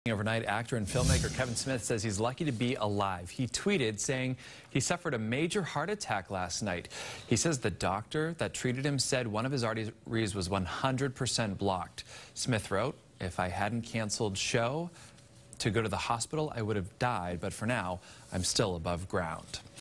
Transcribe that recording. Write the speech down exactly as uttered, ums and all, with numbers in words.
Overnight, actor and filmmaker Kevin Smith says he's lucky to be alive. He tweeted saying he suffered a major heart attack last night. He says the doctor that treated him said one of his arteries was one hundred percent blocked. Smith wrote, "If I hadn't canceled show to go to the hospital, I would have died, but for now, I'm still above ground."